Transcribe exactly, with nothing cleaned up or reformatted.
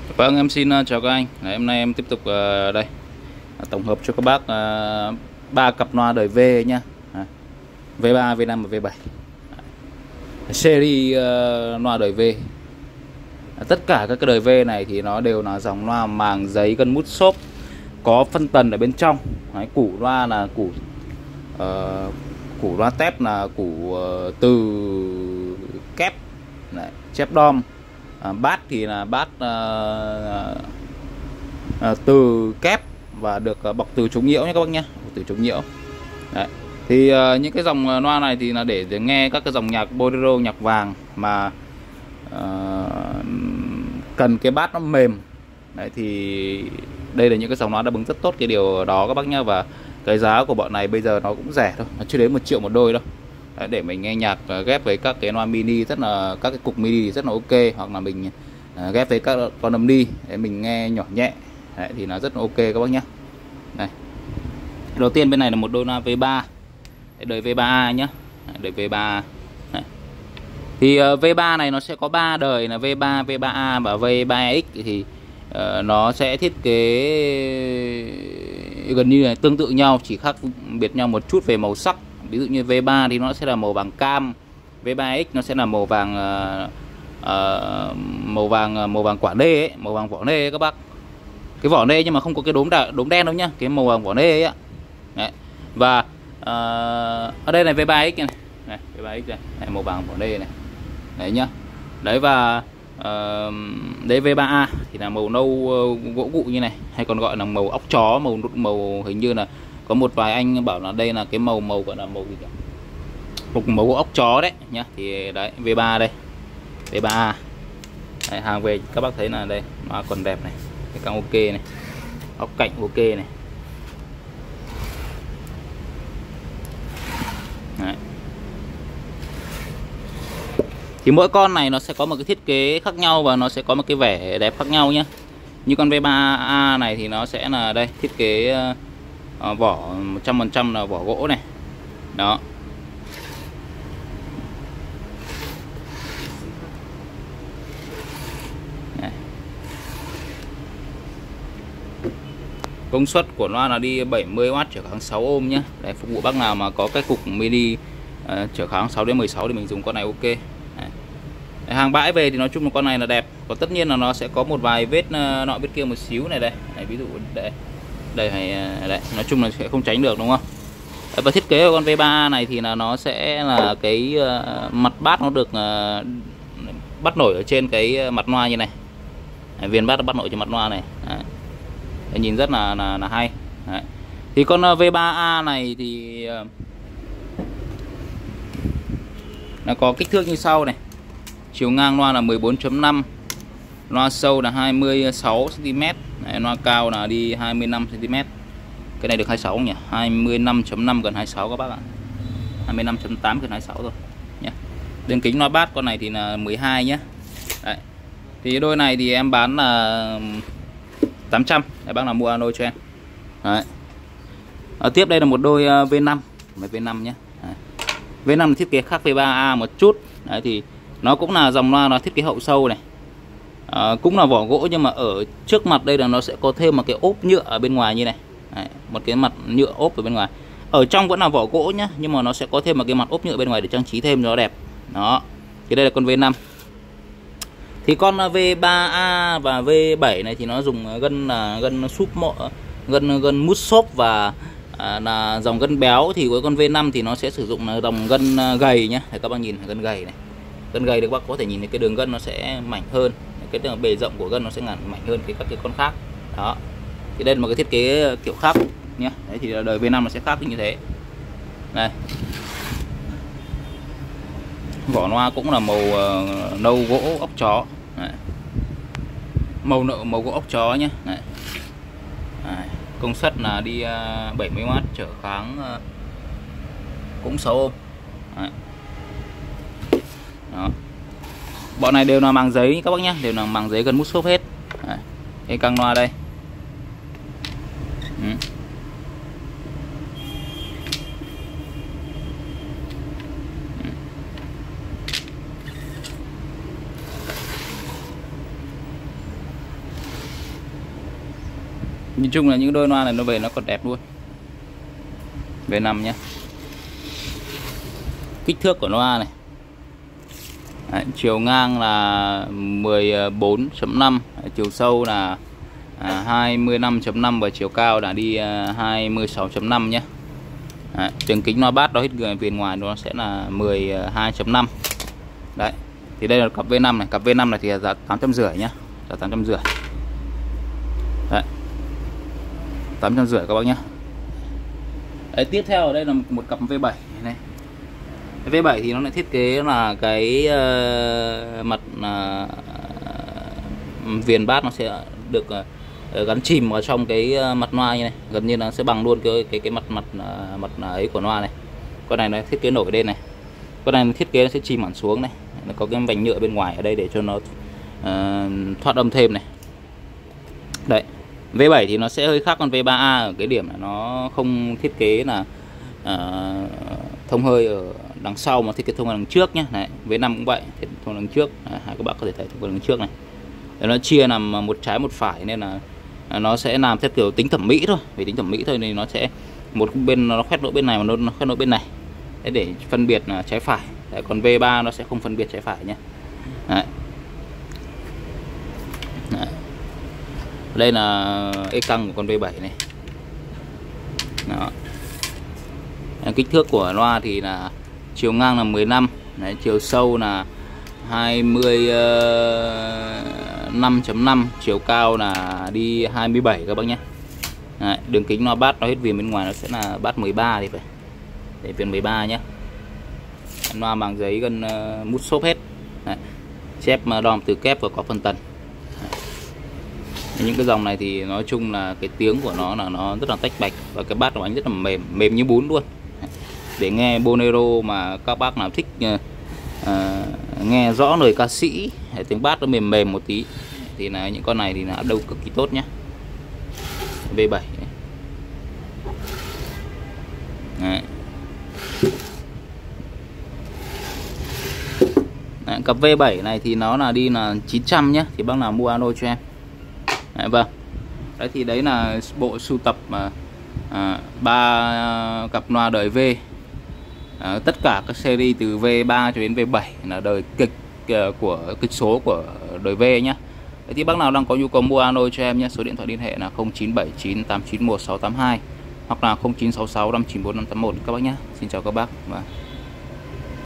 Vâng, em xin uh, chào các anh. Đấy, hôm nay em tiếp tục uh, đây tổng hợp cho các bác uh, ba cặp loa đời V nhá. À, V ba, V năm và V bảy. Series uh, loa đời V. À, tất cả các cái đời V này thì nó đều là dòng loa màng giấy gân mút xốp, có phân tần ở bên trong. Đấy, củ loa là củ uh, củ loa tép là củ uh, từ kép, đấy, chép đom. À, bát thì là bát à, à, từ kép và được à, bọc từ chống nhiễu nhé các bác nhé, từ chống nhiễu. Đấy. Thì à, những cái dòng loa này thì là để, để nghe các cái dòng nhạc bolero, nhạc vàng mà à, cần cái bát nó mềm. Đấy, thì đây là những cái dòng loa đáp ứng rất tốt cái điều đó các bác nhé. Và cái giá của bọn này bây giờ nó cũng rẻ thôi, nó chưa đến một triệu một đôi đâu. Đấy, để mình nghe nhạc ghép với các cái loa mini rất là các cái cục mini thì rất là ok, hoặc là mình uh, ghép với các con âm đi để mình nghe nhỏ nhẹ. Đấy, thì nó rất là ok các bác nhé. Đây. Đầu tiên bên này là một đôi loa V ba, đời V ba A nhé, đời V ba. Đấy. Thì uh, V ba này nó sẽ có ba đời là V ba, V ba A và V ba X. Thì uh, nó sẽ thiết kế gần như là tương tự nhau, chỉ khác biệt nhau một chút về màu sắc. Ví dụ như V ba thì nó sẽ là màu vàng cam, V ba X nó sẽ là màu vàng uh, uh, màu vàng màu vàng quả nê ấy, màu vàng vỏ nê ấy các bác. Cái vỏ nê nhưng mà không có cái đốm đà, đốm đen đâu nhá, cái màu vàng vỏ nê ấy ạ. Đấy. Và uh, ở đây là V ba X này, này V ba X này, này màu vàng vỏ nê này. Đấy nhá. Đấy, và uh, đấy V ba A thì là màu nâu uh, gỗ gụ như này, hay còn gọi là màu óc chó, màu màu hình như là có một vài anh bảo là đây là cái màu màu gọi là màu gì cả, một màu óc chó đấy nhá. Thì đấy V ba đây, V ba A. Đấy, hàng về các bác thấy là đây nó còn đẹp này, cái căng ok này, óc cạnh ok này. Đấy. Thì mỗi con này nó sẽ có một cái thiết kế khác nhau và nó sẽ có một cái vẻ đẹp khác nhau nhé. Như con V ba A này thì nó sẽ là đây thiết kế uh, vỏ một trăm phần trăm là vỏ gỗ này. Đó. Này. Công suất của loa là đi bảy mươi oát trở kháng sáu ôm nhé. Để phục vụ bác nào mà có cái cục mini uh, trở kháng sáu đến mười sáu thì mình dùng con này ok. Đấy, hàng bãi về thì nói chung là con này là đẹp. Còn tất nhiên là nó sẽ có một vài vết uh, nọ vết kia một xíu này đây. Đấy, ví dụ đây đây hay đấy, nói chung là sẽ không tránh được đúng không? Đấy, và thiết kế của con V ba A này thì là nó sẽ là cái uh, mặt bát nó được uh, bắt nổi ở trên cái mặt loa như này. Đấy, viên bát nó bắt nổi trên mặt loa này. Đấy. Đấy, nhìn rất là là, là hay. Đấy. Thì con uh, V ba A này thì uh, nó có kích thước như sau này. Chiều ngang loa là mười bốn chấm năm, loa sâu là hai mươi sáu xăng ti mét, đấy, loa cao là đi hai mươi lăm xăng ti mét. Cái này được hai mươi sáu không nhỉ? hai mươi lăm chấm năm gần hai mươi sáu các bác ạ. hai mươi lăm chấm tám gần hai mươi sáu rồi nhé. Đường kính loa bát con này thì là mười hai nhé. Đấy. Thì đôi này thì em bán là tám trăm, để bác nào mua alo cho em. Đấy. Ở tiếp đây là một đôi V năm, V năm nhé. Đấy. V năm thiết kế khác V ba A một chút. Đấy, thì nó cũng là dòng loa nó thiết kế hậu sâu này, à, cũng là vỏ gỗ nhưng mà ở trước mặt đây là nó sẽ có thêm một cái ốp nhựa ở bên ngoài như này. Đấy, một cái mặt nhựa ốp ở bên ngoài, ở trong vẫn là vỏ gỗ nhá, nhưng mà nó sẽ có thêm một cái mặt ốp nhựa bên ngoài để trang trí thêm cho nó đẹp. Đó, thì đây là con V năm. Thì con V ba A và V bảy này thì nó dùng gân là gân súp mộ, gân gân mút xốp và à, là dòng gân béo. Thì với con V năm thì nó sẽ sử dụng là dòng gân gầy nhá. Để các bác nhìn gân gầy này, gân gầy được bác có thể nhìn thấy cái đường gân nó sẽ mảnh hơn, cái đường bề rộng của gân nó sẽ ngắn mảnh hơn cái các cái con khác. Đó, thì đây là một cái thiết kế kiểu khác nhé. Đấy, thì đời V năm nó sẽ khác như thế. Đây, vỏ loa cũng là màu uh, nâu gỗ ốc chó. Đấy. Màu nợ màu gỗ ốc chó nhé. Đấy. Đấy. Công suất là đi uh, bảy mươi oát trở kháng uh, cũng sáu ôm. Đấy. Đó. Bọn này đều là màng giấy các bác nhé, đều là màng giấy gần mút xốp hết. Đấy. Cái căng loa đây. Ừ. Nhìn chung là những đôi loa này nó về nó còn đẹp luôn. vê năm nhé. Kích thước của loa này. Đấy, chiều ngang là mười bốn chấm năm, chiều sâu là à, hai mươi lăm chấm năm và chiều cao là đi à, hai mươi sáu chấm năm nhé. Đấy, đường kính loa bass đó hết viền ngoài nó sẽ là mười hai chấm năm. Đấy, thì đây là cặp vê năm này, cặp vê năm này thì giá tám trăm rưỡi nhá, giá tám trăm rưỡi. Đấy, tám trăm rưỡi các bác nhé. Đấy, tiếp theo ở đây là một cặp vê bảy này. vê bảy thì nó lại thiết kế là cái uh, mặt uh, viền bass nó sẽ được uh, gắn chìm vào trong cái uh, mặt loa như này, gần như là sẽ bằng luôn cái cái cái mặt mặt uh, mặt ấy của loa này. Con này nó thiết kế nổi lên này, con này thiết kế nó sẽ chìm hẳn xuống này, nó có cái vành nhựa bên ngoài ở đây để cho nó uh, thoát âm thêm này. Đấy, vê bảy thì nó sẽ hơi khác con vê ba A ở cái điểm là nó không thiết kế là uh, thông hơi ở đằng sau mà thiết kế thông hơi đằng trước nhé. Này, vê năm cũng vậy, thiết kế thông đằng trước. Đấy, các bạn có thể thấy thông hơi đằng trước này. Đấy, nó chia làm một trái một phải nên là nó sẽ làm theo kiểu tính thẩm mỹ thôi, vì tính thẩm mỹ thôi nên nó sẽ một bên nó khoét lỗ bên này mà nó khoét lỗ bên này. Đấy, để phân biệt là trái phải. Đấy, còn vê ba nó sẽ không phân biệt trái phải nhé. Đấy. Đấy. Đây là ê căng của con vê bảy này. Đó. Kích thước của loa thì là chiều ngang là mười lăm, đấy, chiều sâu là hai mươi lăm chấm năm, chiều cao là đi hai mươi bảy các bác nhé. Đấy, đường kính loa bass nó hết viền bên ngoài nó sẽ là bass mười ba thì phải, để viền mười ba nhé. Loa bằng giấy gần uh, mút xốp hết. Đấy, chép đom từ kép và có phân tần. Những cái dòng này thì nói chung là cái tiếng của nó là nó rất là tách bạch và cái bass của anh rất là mềm, mềm như bún luôn. Để nghe bolero mà các bác nào thích uh, uh, nghe rõ lời ca sĩ, tiếng bass nó mềm mềm một tí thì là những con này thì là đâu cực kỳ tốt nhé. vê bảy đấy. Đấy, cặp vê bảy này thì nó là đi là chín trăm nhé, thì bác nào mua alo cho em. Đấy, vâng. Đấy thì đấy là bộ sưu tập mà à, ba cặp loa đời V. À, tất cả các series từ vê ba cho đến vê bảy là đời kịch uh, của kịch số của đời V nhé. Đấy thì bác nào đang có nhu cầu mua alo cho em nhé, số điện thoại liên hệ là không chín bảy chín tám chín một sáu tám hai hoặc là không chín sáu sáu năm chín bốn năm tám một các bác nhé. Xin chào các bác. Và